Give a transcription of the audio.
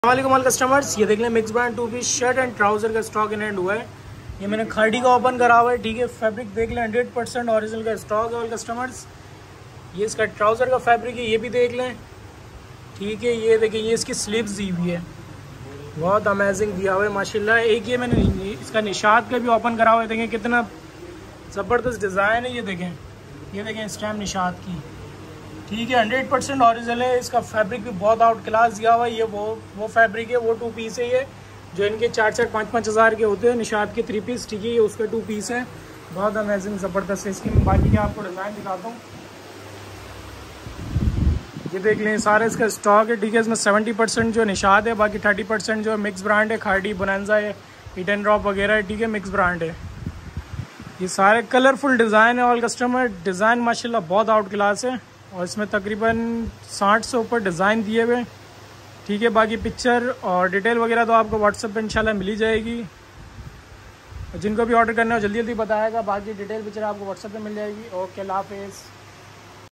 अस्सलाम all customers, ये देख लें mix brand 2 piece shirt and trouser का स्टॉक इन हैंड हुआ है। ये मैंने खाड़ी का ओपन करा हुआ है, ठीक है। फैब्रिक देख लें 100% ओरिजिनल का स्टॉक है ऑल कस्टमर्स। ये इसका ट्राउज़र का फैब्रिक है, ये भी देख लें, ठीक है। ये देखिए, ये इसकी स्लीव्स दी हुई है, बहुत अमेजिंग दिया हुआ है माशाल्लाह। एक ये मैंने इसका निशात का भी ओपन करा हुआ है, देखें कितना ज़बरदस्त डिज़ाइन है। ये देखें स्टैम्प निशात की, ठीक है। 100% ओरिजिनल है। इसका फैब्रिक भी बहुत आउट क्लास दिया हुआ है। ये वो फैब्रिक है, वो 2 पीस है। ये जो इनके 4-4, 5-5 हज़ार के होते हैं निशात के 3 पीस, ठीक है। ये उसका 2 पीस है, बहुत अमेजिंग ज़बरदस्त है। इसकी मैं बाकी का आपको डिज़ाइन दिखाता हूँ। ये देख लें, सारे इसका स्टॉक है, ठीक है। इसमें 70% जो निशात है, बाकी 30% जो मिक्स ब्रांड है, खाड़ी बोनांजा है, हिट एंड ड्रॉप वगैरह है, ठीक है। मिक्स ब्रांड है। ये सारे कलरफुल डिज़ाइन है ऑल कस्टमर। डिज़ाइन माशाल्लाह बहुत आउट क्लास है और इसमें तकरीबन 60 से ऊपर डिज़ाइन दिए हुए, ठीक है। बाकी पिक्चर और डिटेल वगैरह तो आपको व्हाट्सएप पे इंशाल्लाह मिल ही जाएगी। जिनको भी ऑर्डर करना हो जल्दी जल्दी बताएगा, बाकी डिटेल पिक्चर आपको व्हाट्सएप पे मिल जाएगी। ओके, अल्लाह हाफिज़।